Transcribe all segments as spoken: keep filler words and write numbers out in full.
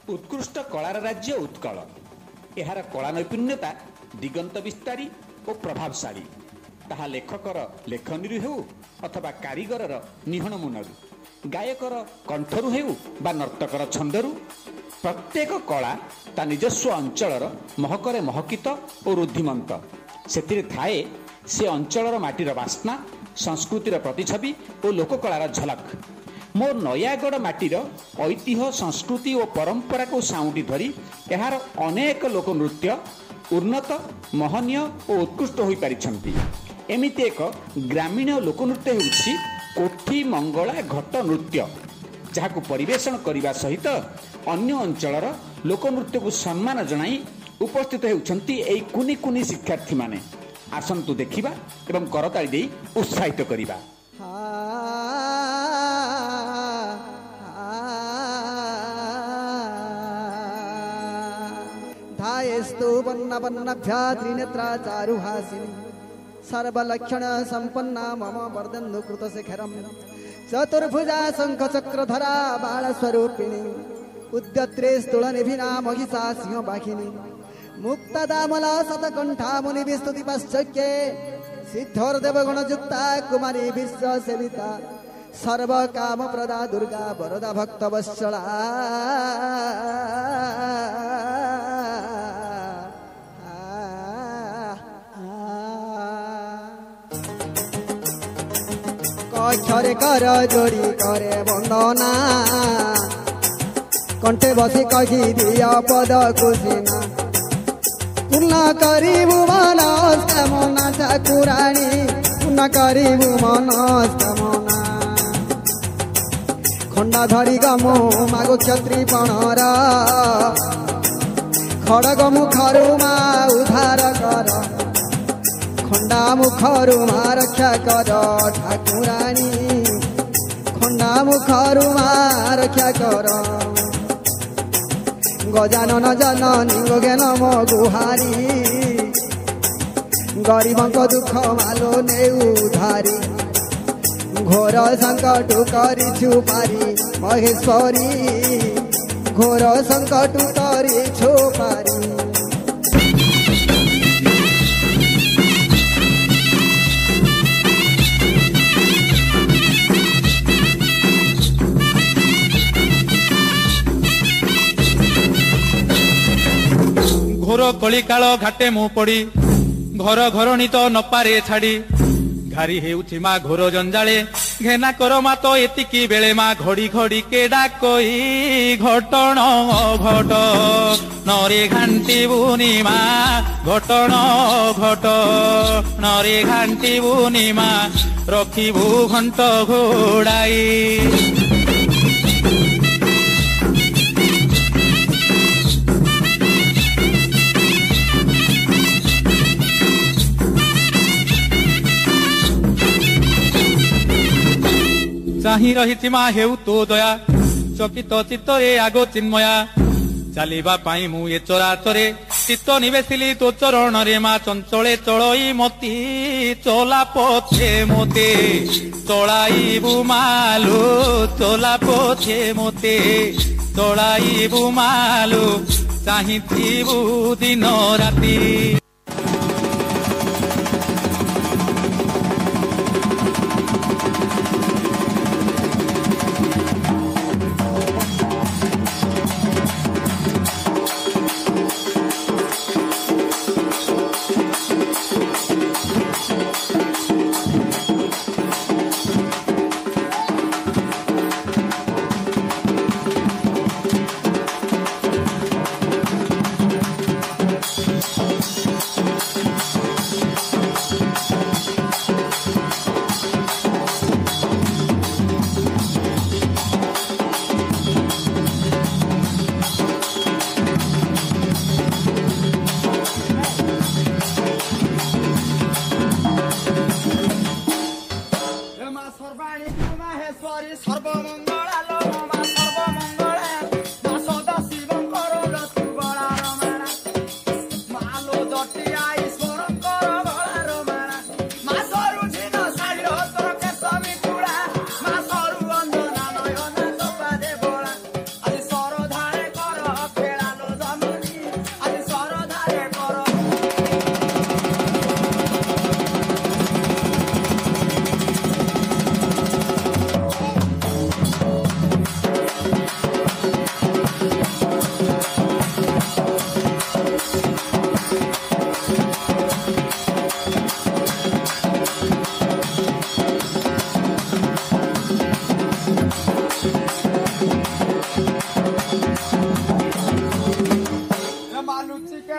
उत्कृष्ट कलार राज्य उत्कल। यार कला नैपुण्यता दिगंत विस्तारी और प्रभावशाली। ताहा लेखकर लेखनी हेउ अथवा कारीगर निहण मुनरु, गायकर कंठरु हेउ बा नर्तकर छंदरु, प्रत्येक कला ता निजस्व अंचलर महकरे महकित और रुद्धिमंत। सेतिरे थाए से अंचलर माटीर बास्ना, संस्कृतिर प्रतिछवि और लोककलार झलक। मो नयागढ़ माटीर ऐतिह्य संस्कृति और परंपरा को साउंडी धरी यार अनेक लोक नृत्य उन्नत महनीय और उत्कृष्ट हो पारिछंती। एमिति एक ग्रामीण लोकनृत्य होउछि कोठी मंगला घट नृत्य, जहाकु परिवेषण करने सहित अन्य अंचलर लोकनृत्य को सम्मान जनाई उपस्थित होउछंती एई कुनी कुनी शिक्षार्थी माने। आसंतु देखिबा एवं करताली देई उत्साहित करिबा। धायस्तु वन्न वन्नभ्या त्रिनेत्रा चारुहासिनी सर्वलक्षण संपन्ना मम वर्धन्तु कृतशिखरम् चतुर्भुजा शंखचक्रधरा बालस्वरूपिणी उद्यत्रे स्तुलनिभिना महिषा सिंहवाहिनी मुक्तदामला शतकंठा मुनिविस्तुति पश्चक्ये सिद्धोर्देवगुणयुक्ता कुमारी विश्वसेविता सर्वकामप्रदा दुर्गा वरदा भक्तवत्सला कक्षरे कर जोड़ी करे वंदना कंठे बसी कही दिया पद कुसिना पूर्ण करिबु मनस्कामना ठाकुराणी पूर्ण करिबु मनस्कामना खंडा धरी गमु मागो क्षत्री पणर खड़ग मुखरु मा उद्धार कर खंडा मुखरु मा रक्षा कर ठाकुराणी खंडा मुखरु मा रक्षा कर गजानन जननी गोगे नम गुहारी गरीबंक दुख मालो नेउ धारी घोर संकट करी छुपारी महेश्वरी घोर संकट करी छुपारी। घोर कलिकाल घाटे मु पड़ी घर घरणी तो नपारे छाड़ी घारी हेउछि मा घोर जंजाले घेना कर मा तो एतिकी बेले मा घड़ी घड़ी के डाकई घटण घट नरे घांटी बुनी मा घटण घट नरे घांटी बुनी मा रखिबु घंट घोड़ाई। चाही रही मा हेउ तो दया चकित चित्तरे आगो चिन्मया चलिबा पाई मु ए चराचरे चित्त निवेशिली तो चरण रे मा चंचले चलई मती चला पछे मोते चलाई बुमालो चला पछे मोते चलाई बुमालो चाही थिबु दिन राती।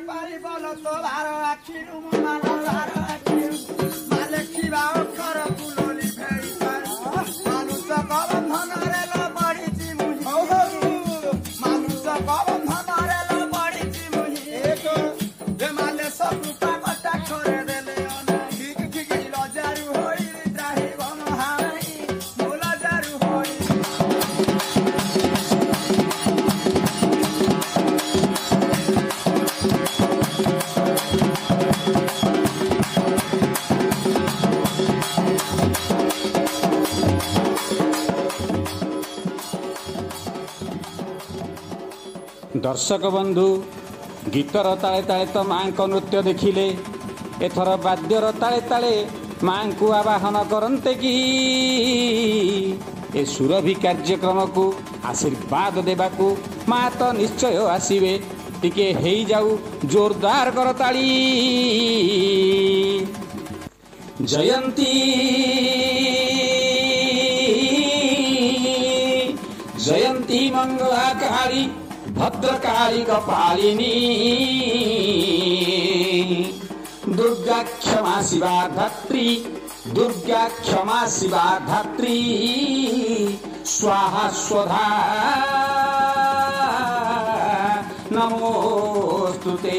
ପାରି ବଲ ତ ଭାର ଆଖିରୁ ମୁଁ ମାନ ଭାର ଆଖିରୁ ମା ଲେଖିବା ଅକ୍ଷର କୁଲଲି ଭେଇ ମାନୁଷ କବନ୍ଧନରେ ଲ ପଡ଼ିଛି ମୁହିଁ ମାନୁଷ କବନ୍ଧନରେ ଲ ପଡ଼ିଛି ମୁହିଁ ଏ ମାଲେ ସବୁ ପାକଟା ଖରେ ଦେଲେ ଅନାହି ଲଜାରୁ ହୋଇ ତ୍ରାହି ବନ ହାଇ ମୁଁ ଲଜାରୁ ହୋଇ दर्शक बंधु गीतर ताले ताले तो माँ को नृत्य देखिले एथर बाद्यर ताले ताले माँ को आवाहन करते कि ए सुरभि कार्यक्रम को आशीर्वाद देवाकू माँ तो निश्चय आसीबे टिके हेई जाऊ जोरदार करताली जयंती जयंती मंगलाकारी भद्रकाली कपालिनी दुर्गा क्षमा शिवा धात्री दुर्गा क्षमा शिवा धात्री स्वाहा स्वधा नमोस्तुते।